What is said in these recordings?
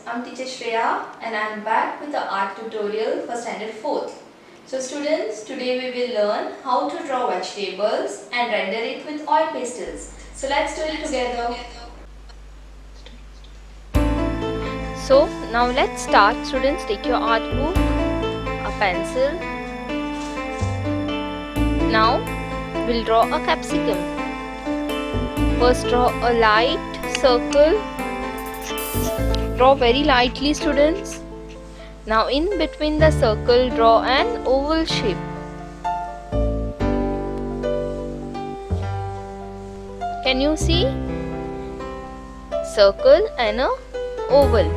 I'm teacher Shreya and I'm back with the art tutorial for standard 4th. So students, today we will learn how to draw vegetables and render it with oil pastels. So let's do it together. So now let's start. Students, take your art book, a pencil. Now we'll draw a capsicum. First draw a light circle. Draw very lightly, students. Now in between the circle, draw an oval shape. Can you see? Circle and a oval.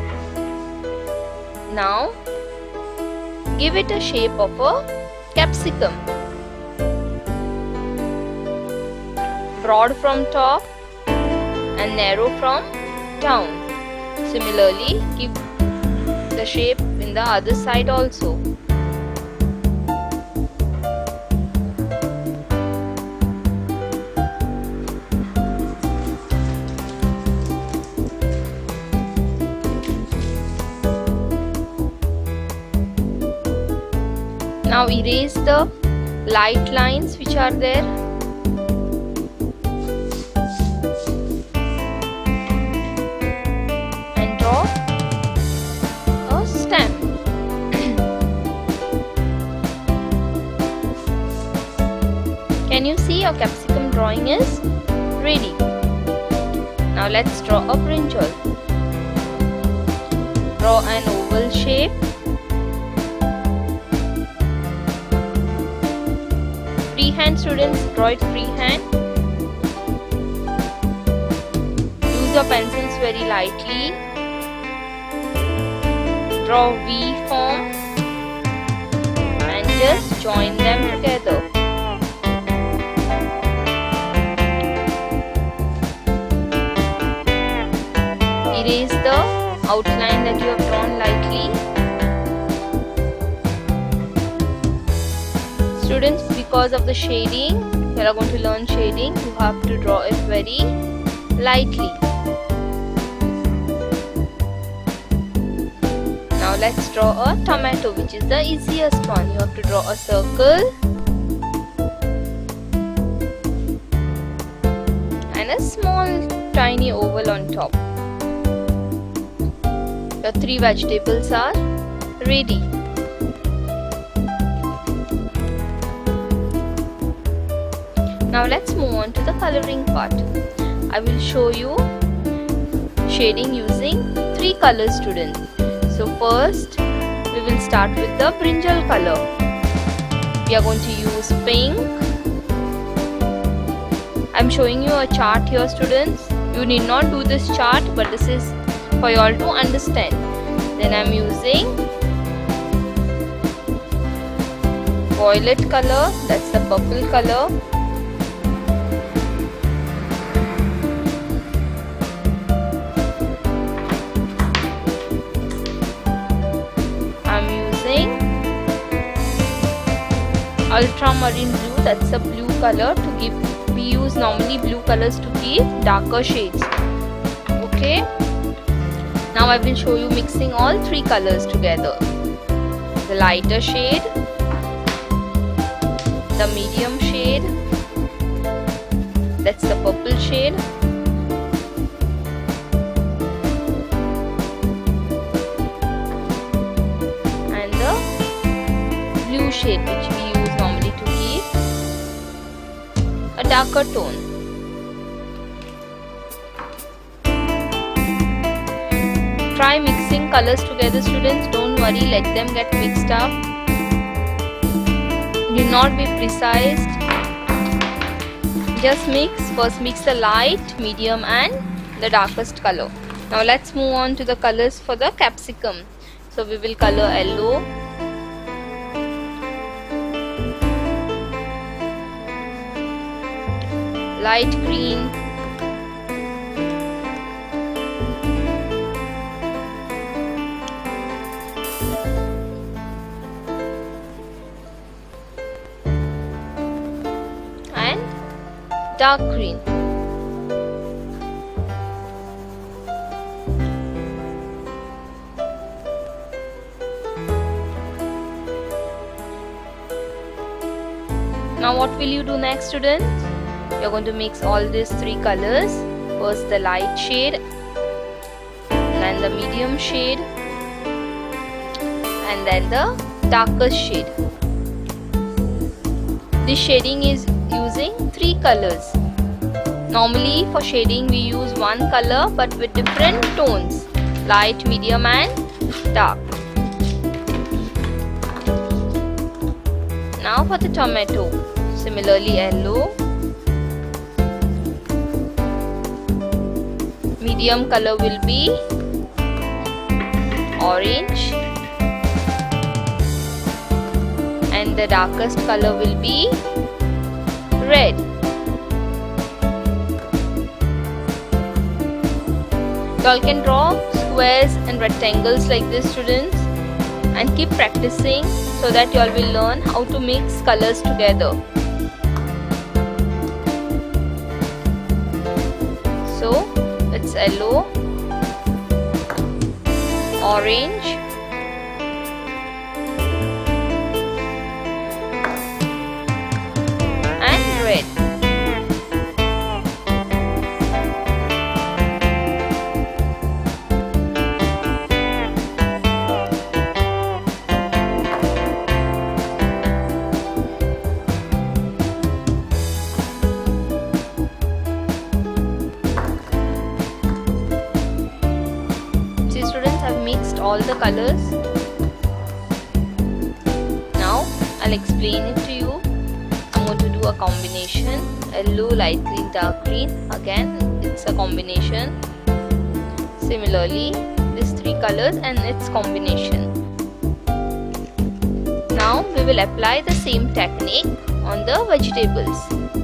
Now give it a shape of a capsicum. Broad from top and narrow from down. Similarly, give the shape in the other side also. Now erase the light lines which are there. And draw a stem. Can you see your capsicum drawing is ready? Now let's draw a brinjal. Draw an oval shape. Freehand, students, draw it freehand. Use your pencils very lightly. Draw V form and just join them together. Erase the outline that you have drawn lightly. Students, because of the shading, you are going to learn shading, you have to draw it very lightly. Now let's draw a tomato, which is the easiest one. You have to draw a circle and a small tiny oval on top. Your three vegetables are ready. Now let's move on to the coloring part. I will show you shading using three colors, students. So first we will start with the brinjal color. We are going to use pink. I am showing you a chart here, students. You need not do this chart, but this is for you all to understand. Then I am using violet color, that's the purple color. Ultramarine blue, that's a blue color to give, we use normally blue colors to give darker shades. Okay, now I will show you mixing all three colors together. The lighter shade, the medium shade, that's the purple shade, and the blue shade which we use normally to give a darker tone. Try mixing colors together, students. Don't worry, let them get mixed up. Do not be precise. Just mix. First mix the light, medium and the darkest color. Now let's move on to the colors for the capsicum. So we will color yellow, light green, and dark green. Now what will you do next, students? You're going to mix all these three colors. First the light shade, then the medium shade, and then the darkest shade. This shading is using three colors. Normally for shading we use one color but with different tones, light, medium and dark. Now for the tomato, similarly yellow, medium color will be orange, and the darkest color will be red. You all can draw squares and rectangles like this, students, and keep practicing so that you all will learn how to mix colors together. So it's yellow, orange, and red. Mixed all the colors. Now I'll explain it to you. I'm going to do a combination, yellow, light green, dark green. Again it's a combination. Similarly these three colors and its combination. Now we will apply the same technique on the vegetables.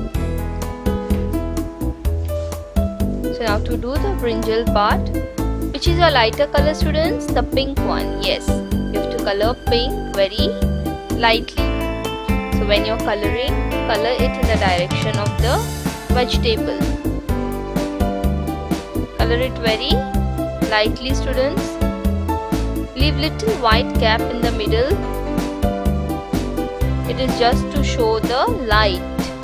So now to do the brinjal part, which is a lighter color, students? The pink one. Yes, you have to color pink very lightly. So when you're coloring, color it in the direction of the vegetable. Color it very lightly, students. Leave little white gap in the middle. It is just to show the light.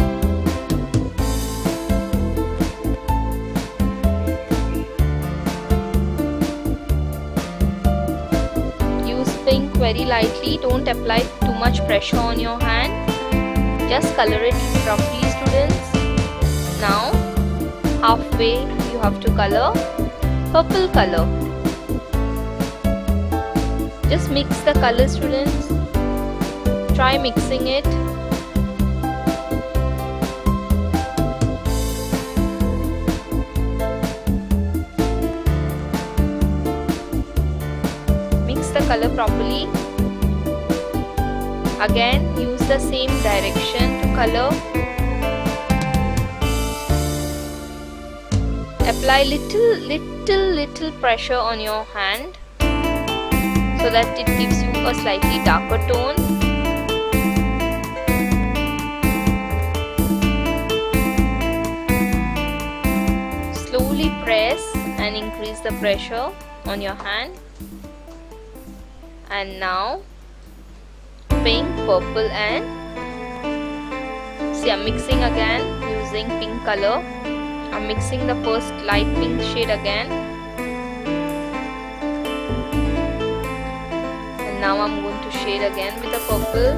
Pink very lightly, don't apply too much pressure on your hand, just color it roughly, students. Now halfway you have to color purple color. Just mix the color, students. Try mixing it. The color properly. Again use the same direction to color. Apply little pressure on your hand so that it gives you a slightly darker tone. Slowly press and increase the pressure on your hand. And now pink, purple and see, I'm mixing again using pink color. I'm mixing the first light pink shade again, and now I'm going to shade again with the purple.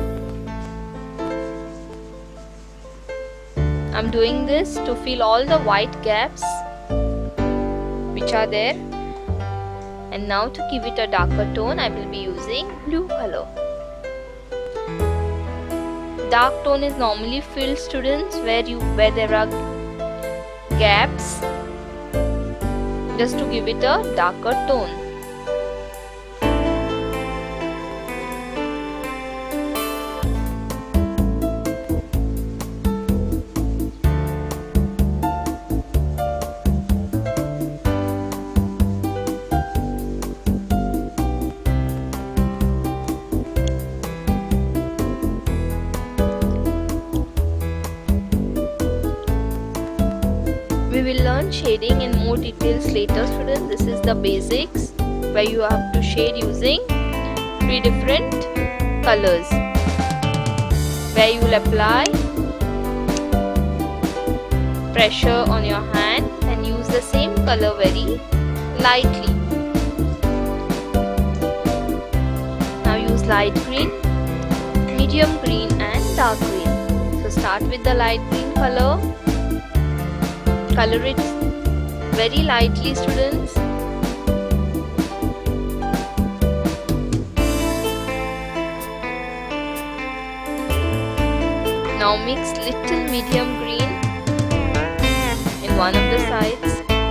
I'm doing this to fill all the white gaps which are there. And now to give it a darker tone, I will be using blue color. Dark tone is normally filled, students, where there are gaps, just to give it a darker tone. We will learn shading in more details later, students. This is the basics where you have to shade using 3 different colors, where you will apply pressure on your hand and use the same color very lightly. Now use light green, medium green and dark green. So start with the light green color. Color it very lightly, students. Now mix little medium green in one of the sides.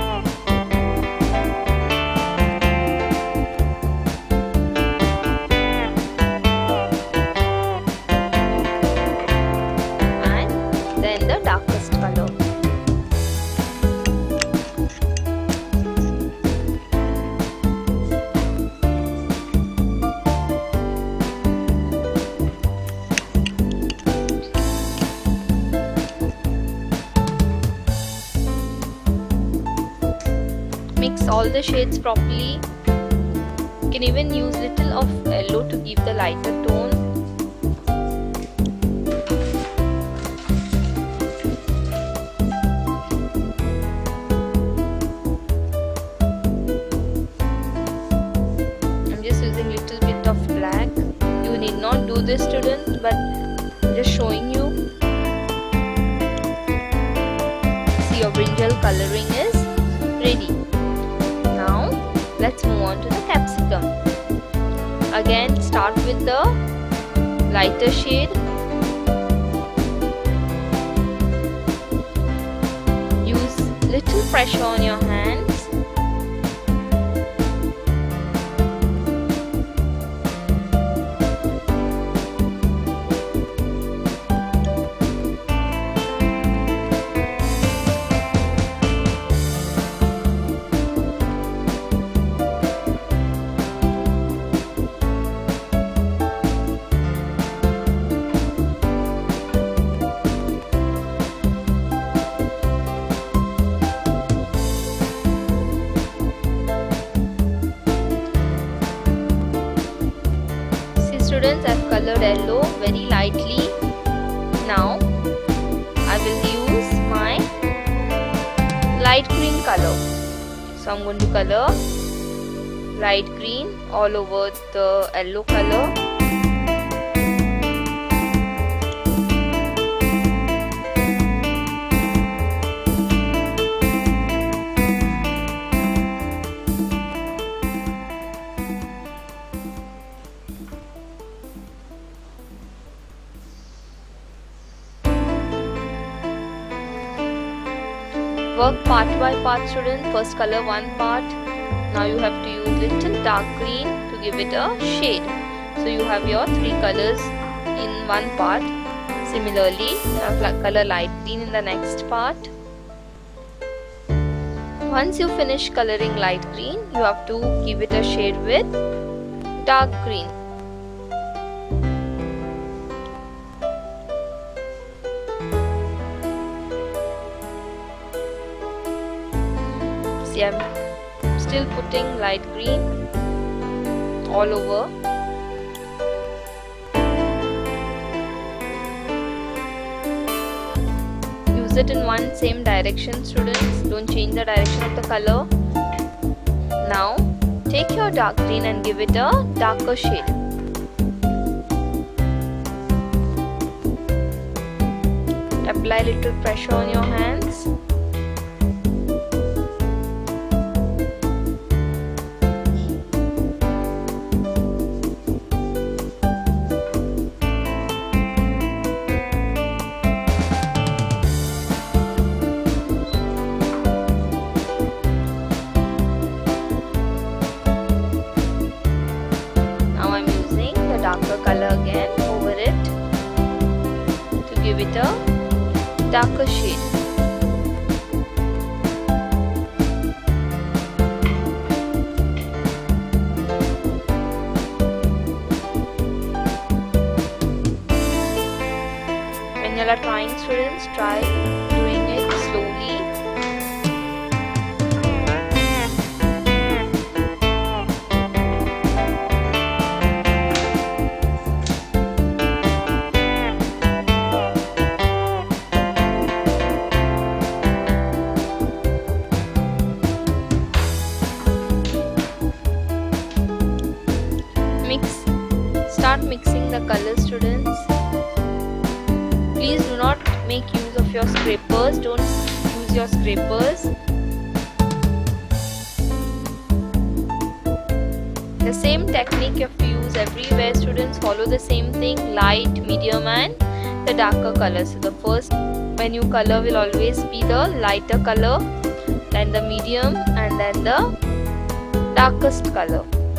And then the darkest color. Mix all the shades properly. You can even use little of yellow to give the lighter tone. I'm just using little bit of black. You need not do this, students, but I'm just showing you. See, your brinjal coloring is ready. Let's move on to the capsicum. Again, start with the lighter shade. Use little pressure on your hands. Students, I've colored yellow very lightly. Now I will use my light green color. So I'm going to color light green all over the yellow color. Work part by part, students. First color one part. Now you have to use little dark green to give it a shade. So you have your three colors in one part. Similarly, color light green in the next part. Once you finish coloring light green, you have to give it a shade with dark green. See, I'm still putting light green all over. Use it in one same direction, students. Don't change the direction of the color. Now take your dark green and give it a darker shade. Apply little pressure on your hands. Darker color again over it to give it a darker shade. When you are trying, students, try doing it slowly. start mixing the colors, students. Please do not make use of your scrapers. Don't use your scrapers. The same technique you have to use everywhere, students. Follow the same thing: light, medium and the darker color. So the first menu color will always be the lighter color, then the medium and then the darkest color.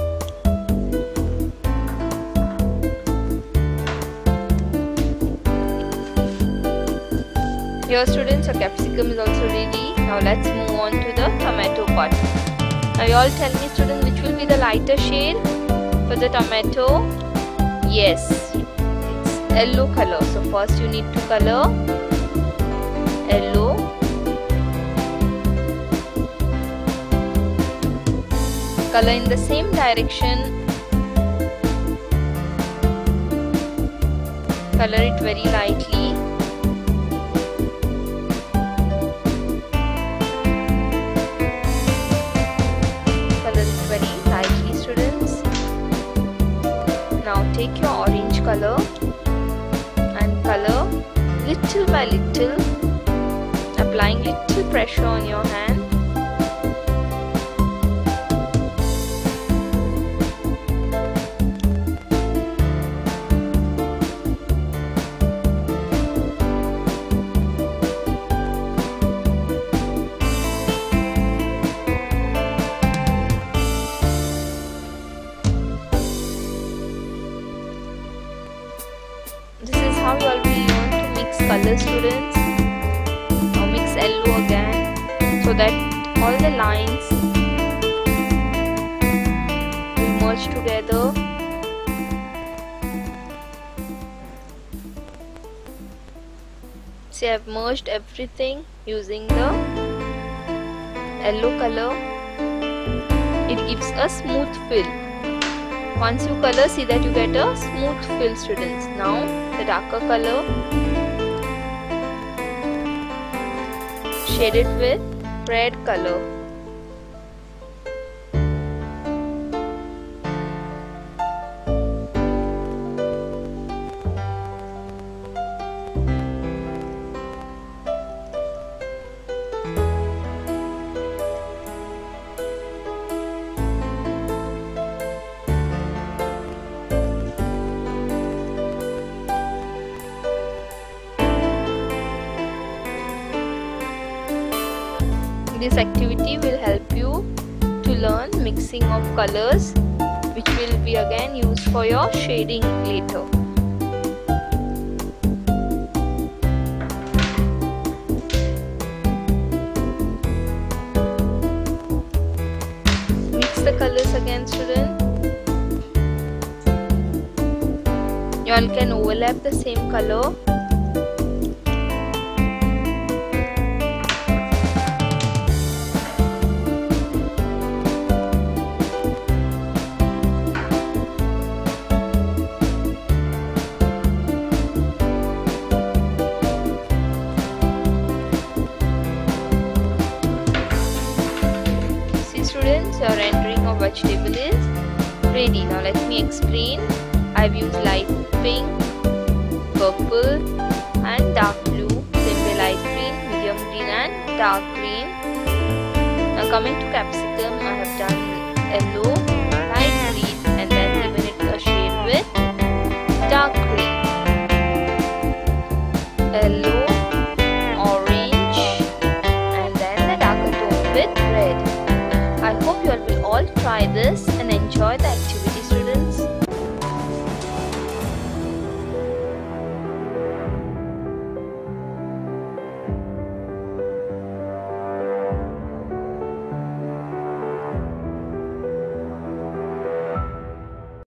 Here, students, your capsicum is also ready. Now let's move on to the tomato part. Now you all tell me, students, which will be the lighter shade for the tomato? Yes, it's yellow color. So first you need to color yellow. Color in the same direction. Color it very lightly. Take your orange color and color little by little, applying little pressure on your hand. This is how you all will learn to mix colors, students. Now mix yellow again so that all the lines will merge together. See, I have merged everything using the yellow color. It gives a smooth fill. Once you color, see that you get a smooth fill, students. Now the darker color, shade it with red color. This activity will help you to learn mixing of colors, which will be again used for your shading later. Mix the colors again, students. You all can overlap the same color. Students, your rendering of vegetable is ready. Now let me explain. I've used light pink, purple and dark blue, same way light green, medium green and dark green. Now coming to capsicum, I have done yellow,